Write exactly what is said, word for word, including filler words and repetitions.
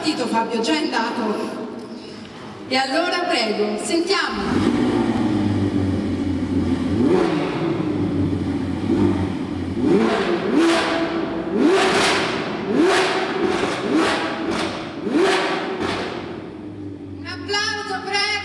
partito Fabio, già è andato. E allora prego, sentiamo. Un applauso, prego!